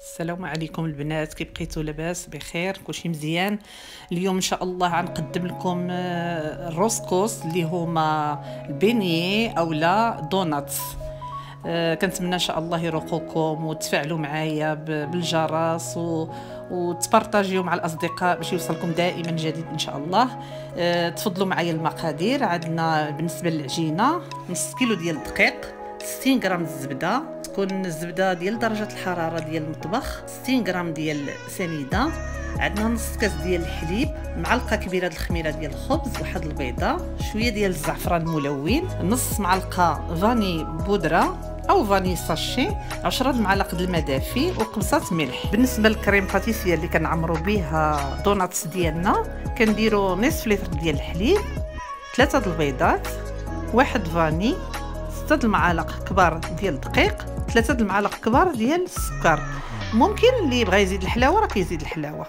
السلام عليكم البنات، كي بقيتوا لاباس بخير كلشي مزيان. اليوم ان شاء الله غنقدم لكم الروسكوس اللي هما البيني اولا دوناتس. كنتمنى ان شاء الله يروقوكم وتفاعلوا معايا بالجرس وتبارطاجيو مع الاصدقاء باش يوصلكم دائما جديد ان شاء الله. تفضلوا معايا المقادير. عندنا بالنسبه للعجينه نص كيلو ديال الدقيق، 60 غرام الزبده، تكون الزبده ديال درجه الحراره ديال المطبخ، 60 غرام ديال سنيده، عندنا نص كاس ديال الحليب، معلقه كبيره ديال الخميره ديال الخبز، واحد البيضه، شويه ديال الزعفران الملون، نص معلقه فاني بودره او فاني ساشي، 10 معالق د الماء دافي وقبصه ملح. بالنسبه للكريم باتيسيه اللي كنعمروا بها دوناتس ديالنا كنديروا نصف لتر ديال الحليب، 3 د البيضات، واحد فاني، 6 المعالق كبار ديال الدقيق، 3 المعالق كبار ديال السكر. ممكن اللي بغى يزيد الحلاوه راه كيزيد الحلاوه.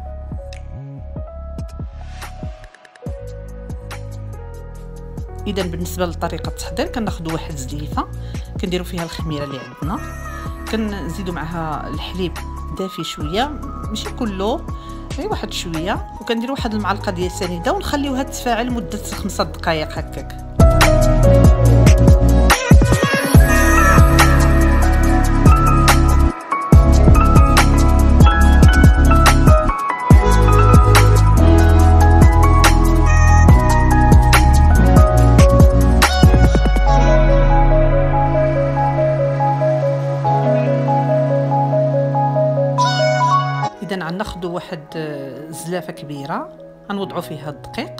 اذا بالنسبه لطريقه التحضير كناخذوا واحد الزليفه كنديروا فيها الخميره اللي عندنا، كنزيدوا معها الحليب دافي شويه ماشي كله، غير واحد شويه، وكنديروا واحد المعلقه ديال السنيده ونخليوها تتفاعل مده 5 دقائق هكاك. إذا غناخدو واحد زلافه كبيره غنوضعوا فيها الدقيق،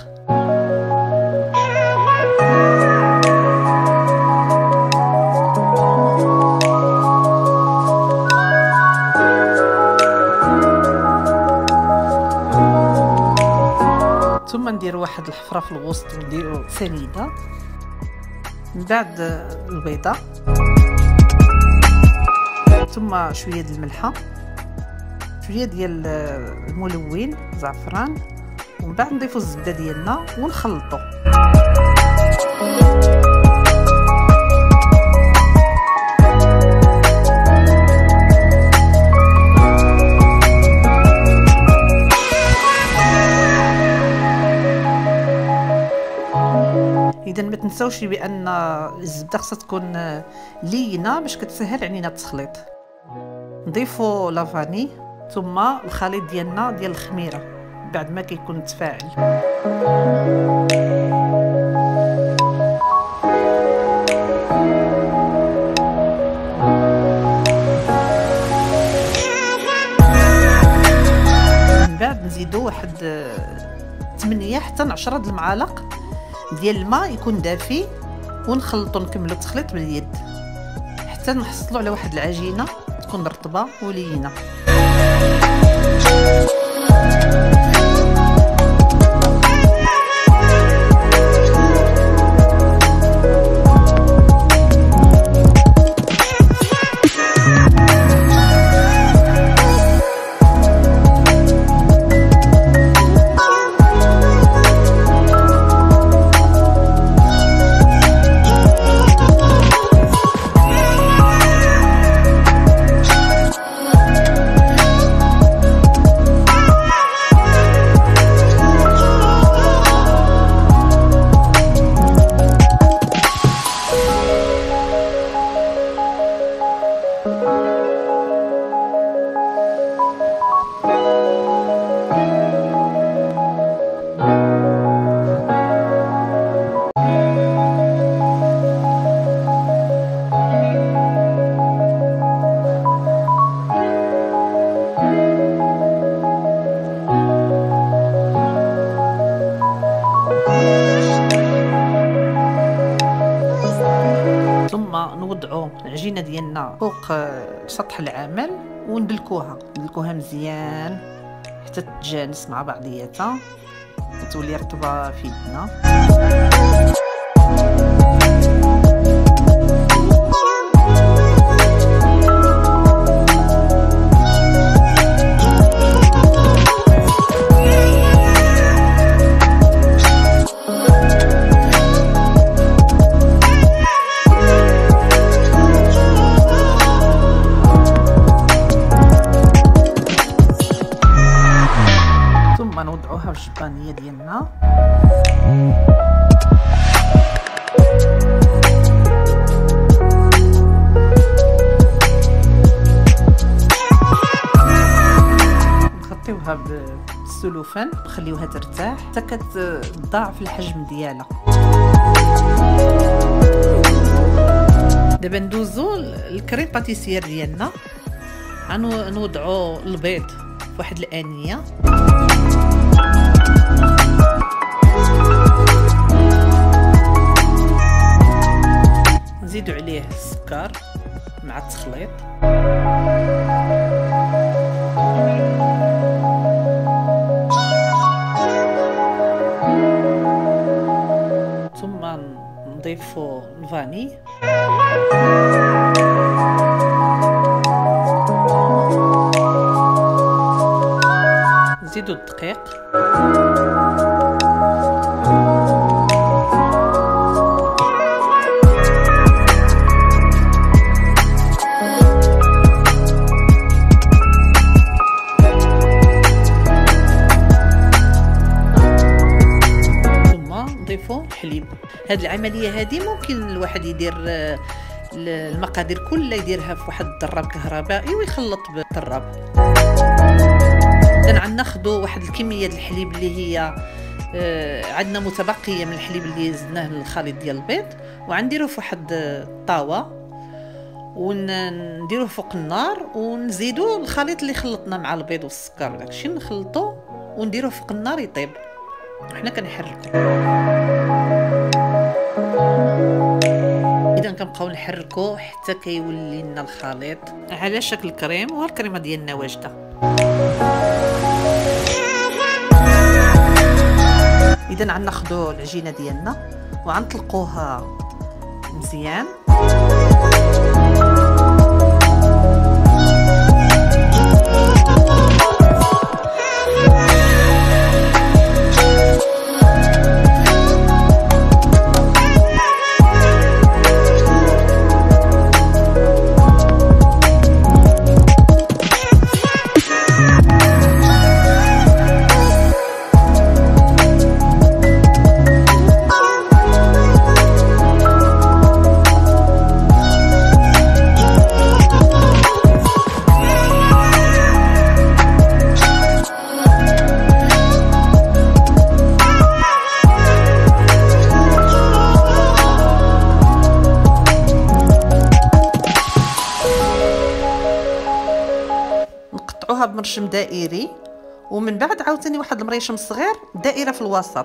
ثم نديروا واحد الحفره في الوسط ونديروا سنيده، من بعد البيضه، ثم شويه ديال الملحه، شويه ديال الملون زعفران، ومن بعد نضيفوا الزبده ديالنا ونخلطوا. اذا ما تنساوش بان الزبده خصها تكون لينه باش كتسهل علينا التخليط. نضيفوا لافاني ثم الخليط ديالنا ديال الخميره بعد ما كيكون تفاعل. من بعد نزيدوا واحد 8 حتى 10 د المعالق ديال الماء يكون دافي، ونخلطوا نكملوا التخليط باليد حتى نحصلوا على واحد العجينه تكون رطبه ولينه. ثم نوضعوا العجينه ديالنا فوق سطح العمل وندلكوها مزيان حتى تتجانس مع بعضياتها وتولي رطبه في يدنا. نحطوها في الجبانيه ديالنا. نغطيوها بالسلوفان نخليوها ترتاح حتى كتضاعف الحجم ديالها. دابا ندوزو الكريم باتيسير ديالنا. غنوضعو البيض في واحد الانيه، نزيدو عليه السكر مع التخليط، ثم نضيفو الفاني، نزيدو الدقيق، الحليب. هاد العمليه هذه ممكن الواحد يدير المقادير كلها يديرها في واحد الضراب كهربائي ويخلط بالضراب. اذا غناخذوا واحد الكميه ديال الحليب اللي هي عندنا متبقيه من الحليب اللي زدناه للخليط ديال البيض، وغنديروه في واحد الطاوه ونديروه فوق النار، ونزيدوا الخليط اللي خلطنا مع البيض والسكر وداكشي نخلطوه ونديروه فوق النار يطيب، وحنا كنحركو. اذا كنبقاو نحركو حتى كيولي لنا الخليط على شكل كريم، والكريمه ديالنا واجده. اذا غناخذوا العجينه ديالنا وغنطلقوها مزيان، بمرشم دائري، ومن بعد عاوتاني واحد المريشم صغير دائره في الوسط.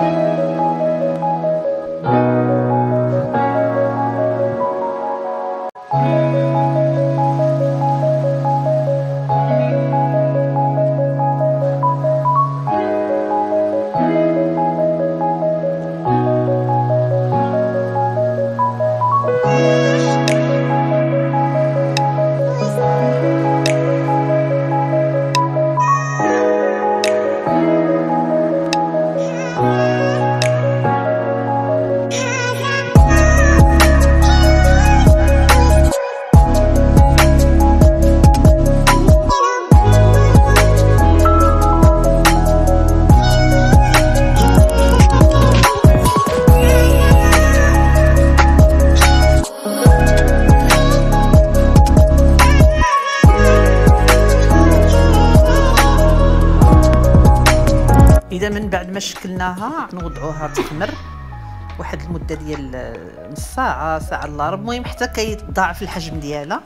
اذا من بعد ما شكلناها نوضعوها تخمر واحد المده ديال نص ساعه ساعه الا ربع، المهم حتى كيتضاعف الحجم ديالها.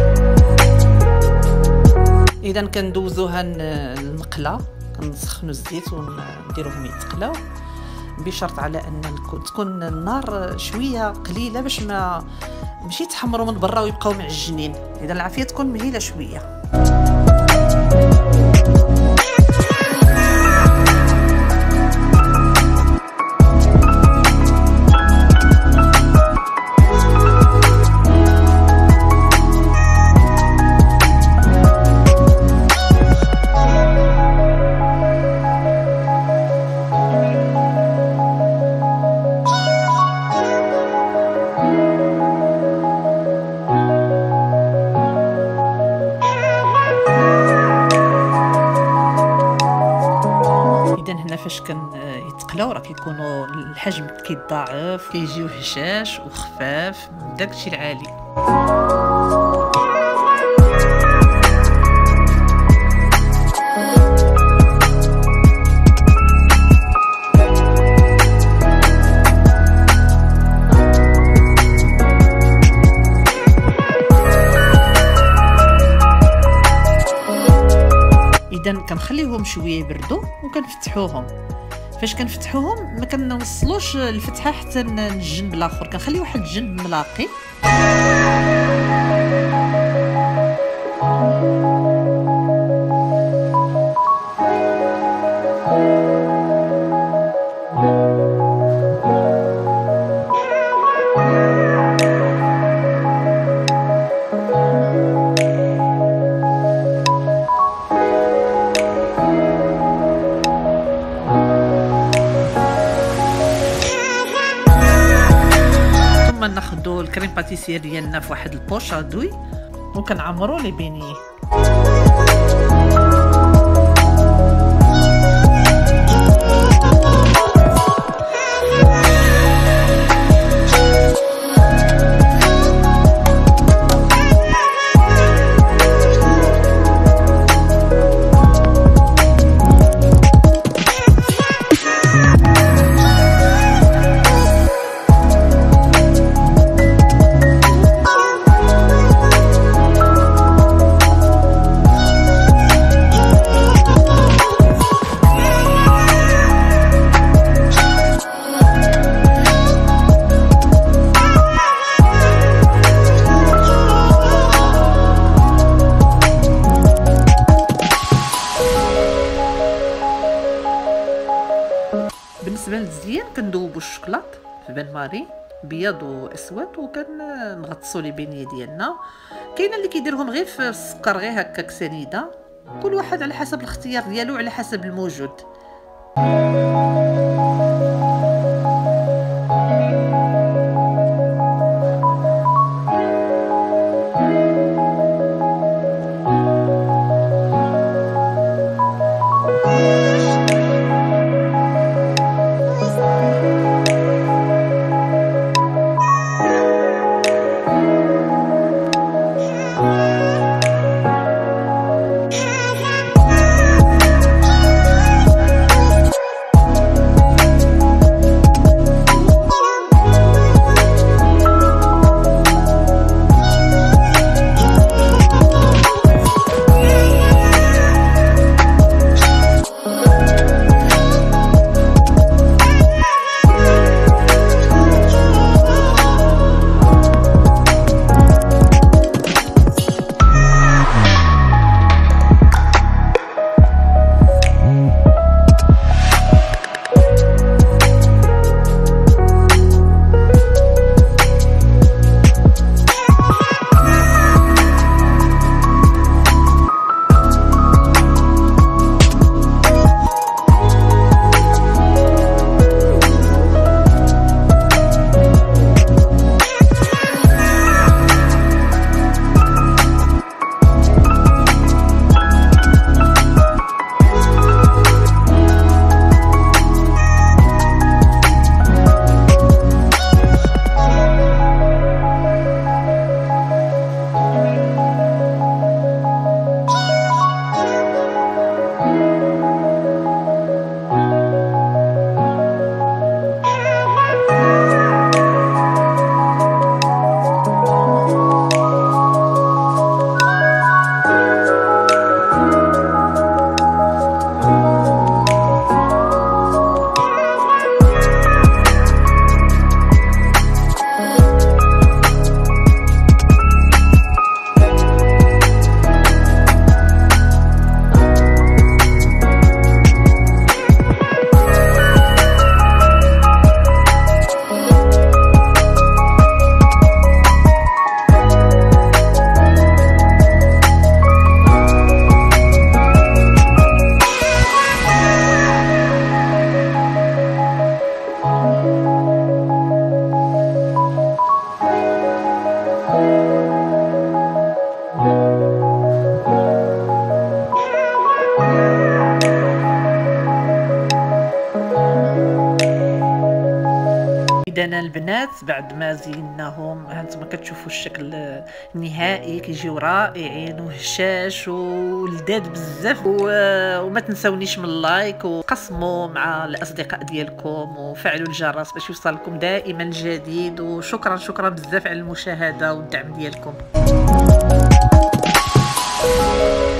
اذا كندوزوها المقله، كنسخنوا الزيت ونديروهم يتقلاو، بشرط على ان تكون النار شويه قليله باش ماشي يتحمروا من برا ويبقاو معجنين. اذا العافيه تكون مهيله شويه. عاده هنا فاش كان يتقلاو راه كيكونوا الحجم كيتضاعف، كيجيو هشاش وخفاف داكشي العالي. اذا كنخليهم شويه يبردوا وكنفتحوهم. فاش كنفتحوهم ما كنوصلوش الفتحه حتى الجنب الاخر، كنخلي واحد الجنب ملاقي. ناخذوا الكريم باتيسير ديالنا في واحد البوش ادوي وكنعمروا لي بيني. بالنسبه للزيان كندوبوا الشوكولاط في بان ماري بيض واسود وكنغطسوا لي بينيه ديالنا. كاينه اللي كيديرهم غير في السكر غير هكاك سنيده، كل واحد على حسب الاختيار ديالو على حسب الموجود. عندنا البنات بعد ما زيناهم، هانتوما كتشوفوا الشكل النهائي، كيجيو رائعين وهشاش ولذاذ بزاف. وما تنسونيش من اللايك، وقسموا مع الاصدقاء ديالكم، وفعلوا الجرس باش يوصلكم دائما الجديد. وشكرا بزاف على المشاهده والدعم ديالكم.